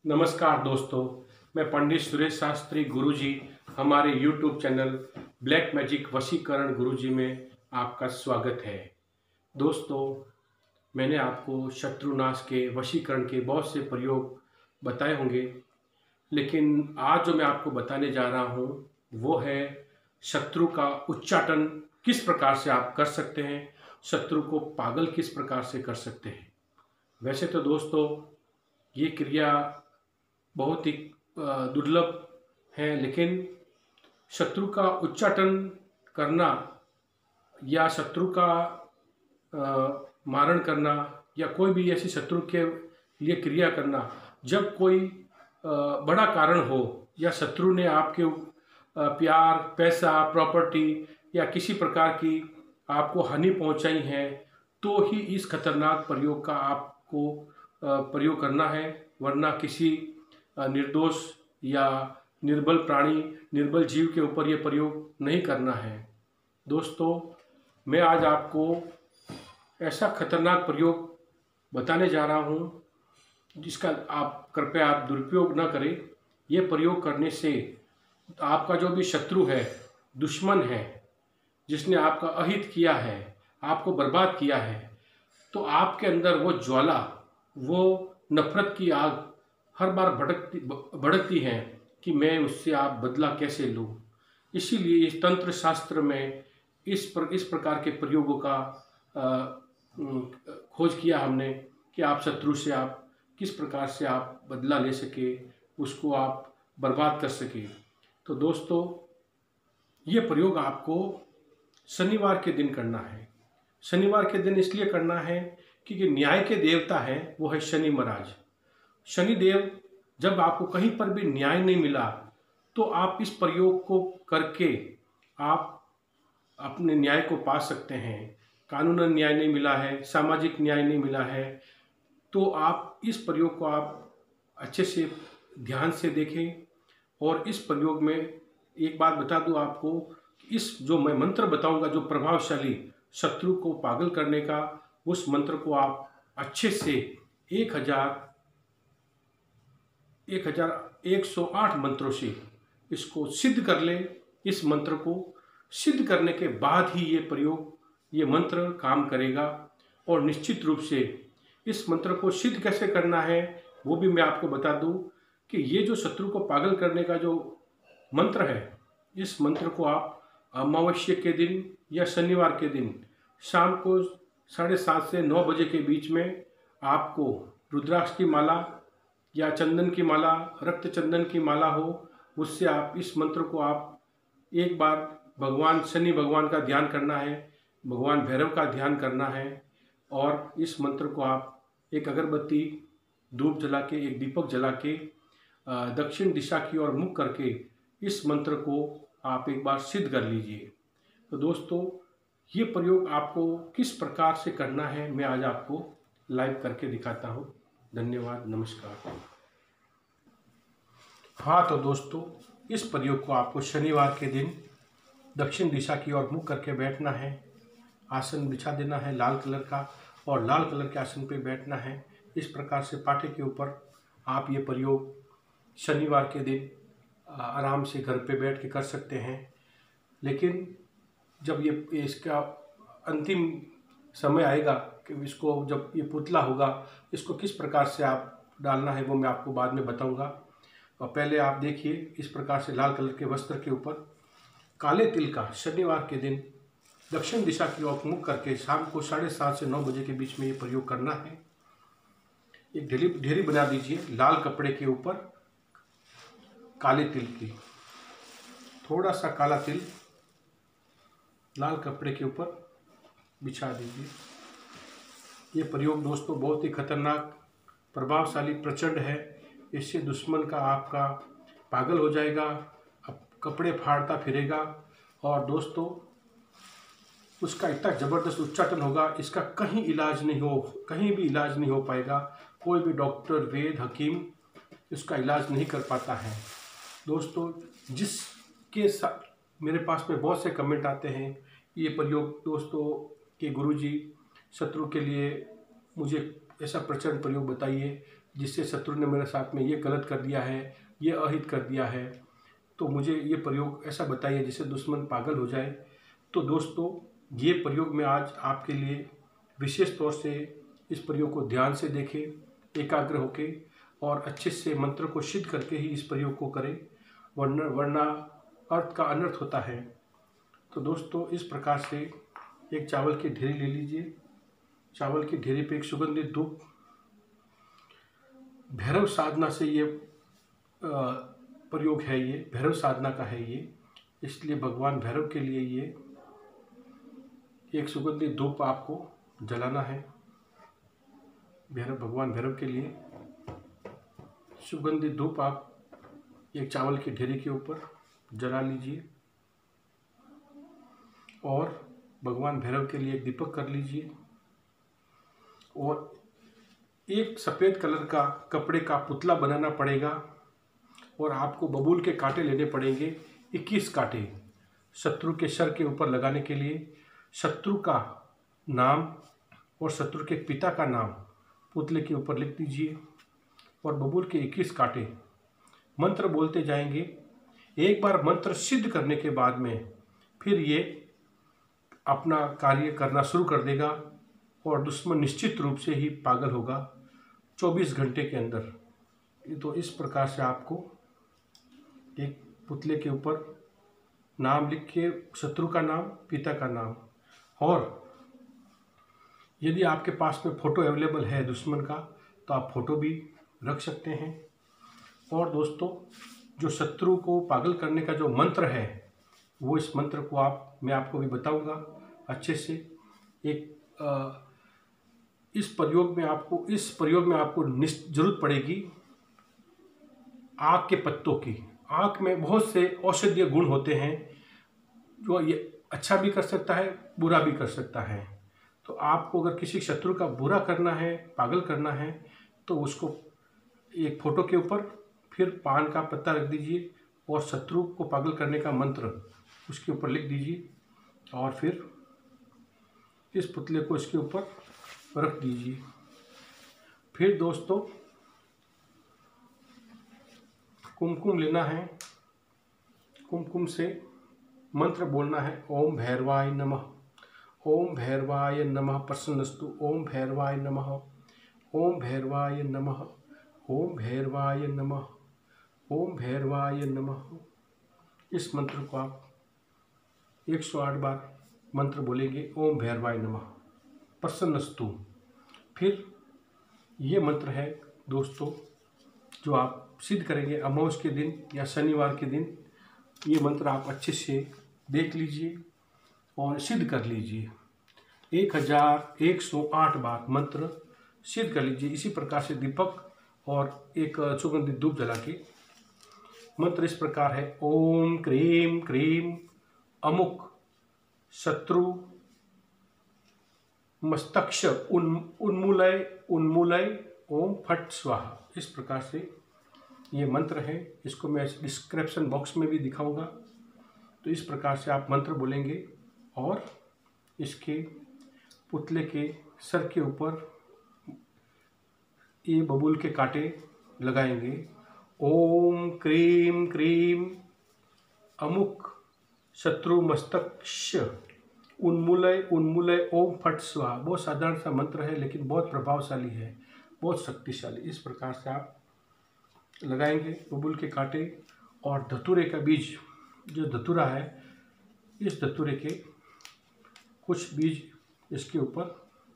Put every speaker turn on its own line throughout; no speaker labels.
नमस्कार दोस्तों, मैं पंडित सुरेश शास्त्री गुरुजी हमारे YouTube channel Black Magic Vashikaran Guruji में आपका स्वागत है। दोस्तों, मैंने आपको शत्रुनाश के वशीकरण के बहुत से प्रयोग बताए होंगे, लेकिन आज जो मैं आपको बताने जा रहा हूँ वो है शत्रु का उच्चाटन किस प्रकार से आप कर सकते हैं, शत्रु को पागल किस प्रकार से कर सकते हैं। वैसे तो दोस्तों ये क्रिया बहुत ही दुर्लभ है, लेकिन शत्रु का उच्चाटन करना या शत्रु का मारण करना या कोई भी ऐसी शत्रु के लिए क्रिया करना, जब कोई बड़ा कारण हो या शत्रु ने आपके प्यार, पैसा, प्रॉपर्टी या किसी प्रकार की आपको हानि पहुंचाई है, तो ही इस खतरनाक प्रयोग का आपको प्रयोग करना है, वरना किसी निर्दोष या निर्बल प्राणी, निर्बल जीव के ऊपर ये प्रयोग नहीं करना है। दोस्तों, मैं आज आपको ऐसा खतरनाक प्रयोग बताने जा रहा हूँ जिसका आप कृपया दुरुपयोग न करें। ये प्रयोग करने से आपका जो भी शत्रु है, दुश्मन है, जिसने आपका अहित किया है, आपको बर्बाद किया है, तो आपके अंदर वो ज्वाला, वो नफरत की आग हर बार भड़कती है कि मैं उससे आप बदला कैसे लूँ। इसीलिए इस तंत्र शास्त्र में इस प्रकार के प्रयोगों का खोज किया हमने कि आप शत्रु से आप किस प्रकार से आप बदला ले सके, उसको आप बर्बाद कर सके। तो दोस्तों, ये प्रयोग आपको शनिवार के दिन करना है। शनिवार के दिन इसलिए करना है क्योंकि न्याय के देवता हैं वो है शनि महाराज। शनिदेव, जब आपको कहीं पर भी न्याय नहीं मिला तो आप इस प्रयोग को करके आप अपने न्याय को पा सकते हैं। कानूनन न्याय नहीं मिला है, सामाजिक न्याय नहीं मिला है, तो आप इस प्रयोग को आप अच्छे से ध्यान से देखें। और इस प्रयोग में एक बात बता दूं आपको, इस जो मैं मंत्र बताऊंगा, जो प्रभावशाली शत्रु को पागल करने का, उस मंत्र को आप अच्छे से 1108 मंत्रों से इसको सिद्ध कर ले। इस मंत्र को सिद्ध करने के बाद ही ये प्रयोग, ये मंत्र काम करेगा। और निश्चित रूप से इस मंत्र को सिद्ध कैसे करना है वो भी मैं आपको बता दूं कि ये जो शत्रु को पागल करने का जो मंत्र है, इस मंत्र को आप अमावस्या के दिन या शनिवार के दिन शाम को 7:30 से 9 बजे के बीच में आपको रुद्राक्ष की माला या चंदन की माला, रक्त चंदन की माला हो, उससे आप इस मंत्र को आप एक बार भगवान शनि भगवान का ध्यान करना है, भगवान भैरव का ध्यान करना है। और इस मंत्र को आप एक अगरबत्ती, धूप जला के, एक दीपक जला के दक्षिण दिशा की ओर मुख करके इस मंत्र को आप एक बार सिद्ध कर लीजिए। तो दोस्तों, ये प्रयोग आपको किस प्रकार से करना है मैं आज आपको लाइव करके दिखाता हूँ। धन्यवाद, नमस्कार। हाँ तो दोस्तों, इस प्रयोग को आपको शनिवार के दिन दक्षिण दिशा की ओर मुख करके बैठना है। आसन बिछा देना है लाल कलर का, और लाल कलर के आसन पे बैठना है। इस प्रकार से पाटे के ऊपर आप ये प्रयोग शनिवार के दिन आराम से घर पे बैठ के कर सकते हैं। लेकिन जब ये इसका अंतिम समय आएगा कि इसको, जब ये पुतला होगा, इसको किस प्रकार से आप डालना है वो मैं आपको बाद में बताऊंगा। और पहले आप देखिए, इस प्रकार से लाल कलर के वस्त्र के ऊपर काले तिल का शनिवार के दिन दक्षिण दिशा की ओर मुख करके शाम को 7:30 से 9 बजे के बीच में ये प्रयोग करना है। एक ढेरी बना दीजिए लाल कपड़े के ऊपर काले तिल की, थोड़ा सा काला तिल लाल कपड़े के ऊपर बिछा दीजिए। ये प्रयोग दोस्तों बहुत ही खतरनाक, प्रभावशाली, प्रचंड है। इससे दुश्मन का आपका पागल हो जाएगा, अब कपड़े फाड़ता फिरेगा, और दोस्तों उसका इतना ज़बरदस्त उच्चाटन होगा, इसका कहीं भी इलाज नहीं हो पाएगा। कोई भी डॉक्टर, वैद्य, हकीम इसका इलाज नहीं कर पाता है। दोस्तों, जिसके साथ मेरे पास में बहुत से कमेंट आते हैं, ये प्रयोग दोस्तों कि गुरुजी शत्रु के लिए मुझे ऐसा प्रचंड प्रयोग बताइए, जिससे शत्रु ने मेरे साथ में ये गलत कर दिया है, ये अहित कर दिया है, तो मुझे ये प्रयोग ऐसा बताइए जिससे दुश्मन पागल हो जाए। तो दोस्तों, ये प्रयोग मैं आज आपके लिए विशेष तौर से इस प्रयोग को ध्यान से देखें, एकाग्र होके, और अच्छे से मंत्र को सिद्ध करके ही इस प्रयोग को करें, वरना अर्थ का अनर्थ होता है। तो दोस्तों, इस प्रकार से एक चावल की ढेरी ले लीजिए। चावल की ढेरी पे एक सुगंधित धूप, भैरव साधना से ये प्रयोग है, ये भैरव साधना का है ये, इसलिए भगवान भैरव के लिए ये एक सुगंधित धूप आपको जलाना है। भगवान भैरव के लिए सुगंधित धूप आप एक चावल की ढेरी के ऊपर जला लीजिए, और भगवान भैरव के लिए एक दीपक कर लीजिए, और एक सफ़ेद कलर का कपड़े का पुतला बनाना पड़ेगा, और आपको बबूल के कांटे लेने पड़ेंगे, 21 कांटे शत्रु के सर के ऊपर लगाने के लिए। शत्रु का नाम और शत्रु के पिता का नाम पुतले के ऊपर लिख दीजिए, और बबूल के 21 कांटे मंत्र बोलते जाएंगे। एक बार मंत्र सिद्ध करने के बाद में फिर ये अपना कार्य करना शुरू कर देगा, और दुश्मन निश्चित रूप से ही पागल होगा 24 घंटे के अंदर। तो इस प्रकार से आपको एक पुतले के ऊपर नाम लिख के, शत्रु का नाम, पिता का नाम, और यदि आपके पास में फ़ोटो अवेलेबल है दुश्मन का, तो आप फ़ोटो भी रख सकते हैं। और दोस्तों, जो शत्रु को पागल करने का जो मंत्र है, वो इस मंत्र को मैं आपको भी बताऊंगा अच्छे से। इस प्रयोग में आपको जरूरत पड़ेगी आक के पत्तों की। आक में बहुत से औषधीय गुण होते हैं, जो ये अच्छा भी कर सकता है, बुरा भी कर सकता है। तो आपको अगर किसी शत्रु का बुरा करना है, पागल करना है, तो उसको एक फोटो के ऊपर फिर पान का पत्ता रख दीजिए, और शत्रु को पागल करने का मंत्र उसके ऊपर लिख दीजिए, और फिर इस पुतले को इसके ऊपर रख दीजिए। फिर दोस्तों, कुमकुम लेना है, कुमकुम से मंत्र बोलना है, ओम भैरवाय नमः, ओम भैरवाय नमः प्रसन्नस्तु, ओम भैरवाय नमः, ओम भैरवाय नमः, ओम भैरवाय नमः, ओम भैरवाय नमः। इस मंत्र को आप 108 बार मंत्र बोलेंगे, ओम भैरवाय नमः प्रसन्नस्तु। फिर ये मंत्र है दोस्तों, जो आप सिद्ध करेंगे अमावस के दिन या शनिवार के दिन। ये मंत्र आप अच्छे से देख लीजिए और सिद्ध कर लीजिए। 1108 बार मंत्र सिद्ध कर लीजिए। इसी प्रकार से दीपक और एक सुगंधित धूप जला के मंत्र इस प्रकार है, ओम क्रीम क्रीम अमुक शत्रु मस्तक्ष उन्मूलय उन्मूलय ओम फट स्वाहा। इस प्रकार से ये मंत्र है। इसको मैं डिस्क्रिप्शन बॉक्स में भी दिखाऊंगा। तो इस प्रकार से आप मंत्र बोलेंगे और इसके पुतले के सर के ऊपर ये बबूल के कांटे लगाएंगे। ओम क्रीम क्रीम अमुक शत्रु मस्तक्ष उन्मूलय उन्मूलय ओम फट स्वाहा। बहुत साधारण सा मंत्र है, लेकिन बहुत प्रभावशाली है, बहुत शक्तिशाली। इस प्रकार से आप लगाएंगे बबूल के कांटे और धतूरे का बीज, जो धतूरा है, इस धतूरे के कुछ बीज इसके ऊपर।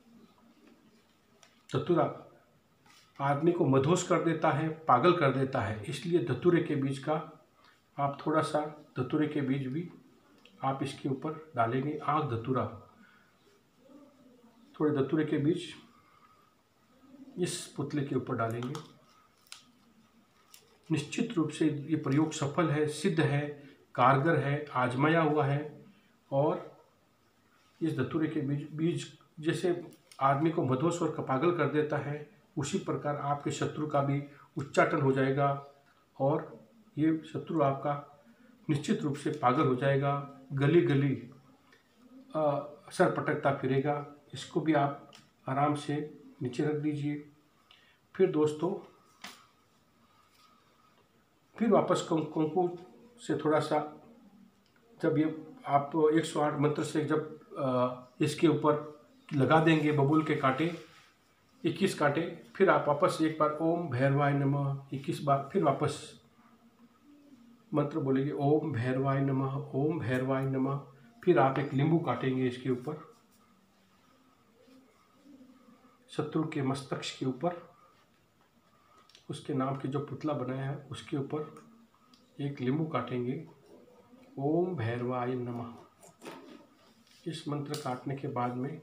धतूरा आदमी को मदहोश कर देता है, पागल कर देता है, इसलिए धतूरे के बीज का आप थोड़ा सा धतूरे के बीज भी आप इसके ऊपर डालेंगे। आग धतूरा, थोड़े धतूरे के बीज इस पुतले के ऊपर डालेंगे। निश्चित रूप से ये प्रयोग सफल है, सिद्ध है, कारगर है, आजमाया हुआ है। और इस धतूरे के बीज जैसे आदमी को मदहोश और पागल कर देता है, उसी प्रकार आपके शत्रु का भी उच्चाटन हो जाएगा और ये शत्रु आपका निश्चित रूप से पागल हो जाएगा, गली गली सर पटकता फिरेगा। इसको भी आप आराम से नीचे रख दीजिए। फिर दोस्तों, फिर वापस कुंकू से थोड़ा सा, जब ये आप 108 मंत्र से जब इसके ऊपर लगा देंगे बबूल के कांटे, 21 कांटे, फिर आप वापस एक बार ओम भैरवाय नमः 21 बार फिर वापस मंत्र बोलेंगे, ओम भैरवाय नमः, ओम भैरवाय नमः। फिर आप एक नींबू काटेंगे इसके ऊपर, शत्रु के मस्तक के ऊपर, उसके नाम के जो पुतला बनाया है उसके ऊपर एक नींबू काटेंगे, ओम भैरवाय नमः। इस मंत्र काटने के बाद में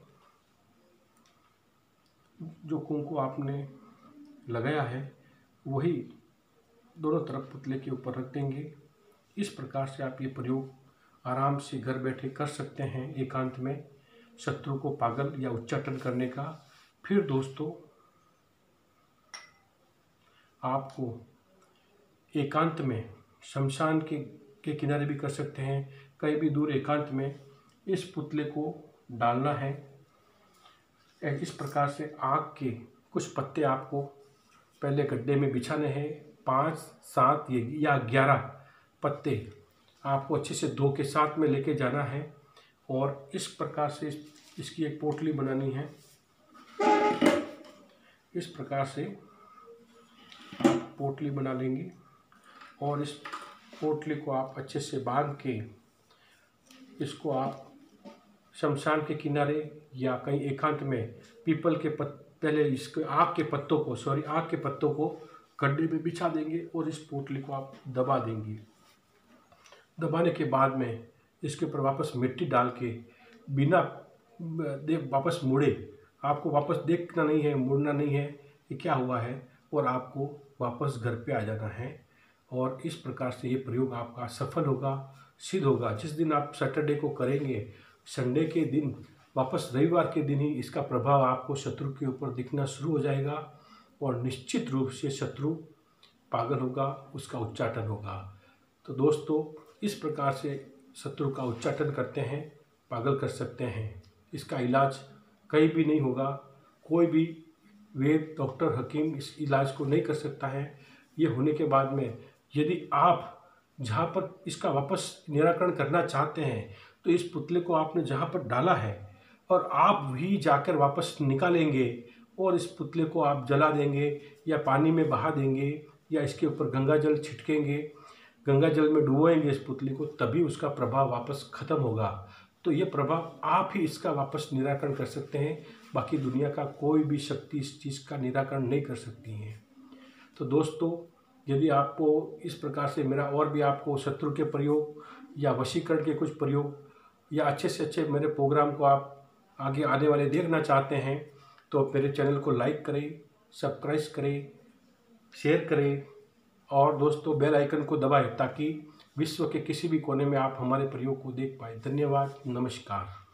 जो कुंकू आपने लगाया है वही दोनों तरफ पुतले के ऊपर रख देंगे। इस प्रकार से आप ये प्रयोग आराम से घर बैठे कर सकते हैं, एकांत में शत्रु को पागल या उच्चाटन करने का। फिर दोस्तों आपको एकांत में शमशान के किनारे भी कर सकते हैं, कहीं भी दूर एकांत में इस पुतले को डालना है। इस प्रकार से आग के कुछ पत्ते आपको पहले गड्ढे में बिछाने हैं, 5, 7 या 11 पत्ते आपको अच्छे से धो के साथ में लेके जाना है। और इस प्रकार से इसकी एक पोटली बनानी है। इस प्रकार से आप पोटली बना लेंगे और इस पोटली को आप अच्छे से बांध के इसको आप शमशान के किनारे या कहीं एकांत में पीपल के पहले इसके आग के पत्तों को गड्ढे में बिछा देंगे और इस पोटली को आप दबा देंगे। दबाने के बाद में इसके ऊपर वापस मिट्टी डाल के बिना वापस मुड़े, आपको वापस देखना नहीं है, मुड़ना नहीं है ये क्या हुआ है, और आपको वापस घर पे आ जाना है। और इस प्रकार से ये प्रयोग आपका सफल होगा, सिद्ध होगा। जिस दिन आप सैटरडे को करेंगे, संडे के दिन वापस रविवार के दिन ही इसका प्रभाव आपको शत्रु के ऊपर दिखना शुरू हो जाएगा और निश्चित रूप से शत्रु पागल होगा, उसका उच्चाटन होगा। तो दोस्तों इस प्रकार से शत्रु का उच्चाटन करते हैं, पागल कर सकते हैं। इसका इलाज कहीं भी नहीं होगा, कोई भी वैद्य, डॉक्टर, हकीम इस इलाज को नहीं कर सकता है। ये होने के बाद में यदि आप जहाँ पर इसका वापस निराकरण करना चाहते हैं तो इस पुतले को आपने जहाँ पर डाला है और आप भी जाकर वापस निकालेंगे और इस पुतले को आप जला देंगे या पानी में बहा देंगे या इसके ऊपर गंगा जल छिड़केंगे, गंगा जल में डुबोएंगे इस पुतले को, तभी उसका प्रभाव वापस ख़त्म होगा। तो ये प्रभाव आप ही इसका वापस निराकरण कर सकते हैं, बाकी दुनिया का कोई भी शक्ति इस चीज़ का निराकरण नहीं कर सकती है। तो दोस्तों यदि आपको इस प्रकार से मेरा और भी आपको शत्रु के प्रयोग या वशीकरण के कुछ प्रयोग या अच्छे से अच्छे मेरे प्रोग्राम को आप आगे आने वाले देखना चाहते हैं तो मेरे चैनल को लाइक करें, सब्सक्राइब करें, शेयर करें और दोस्तों बेल आइकन को दबाएं ताकि विश्व के किसी भी कोने में आप हमारे प्रयोग को देख पाएँ। धन्यवाद, नमस्कार।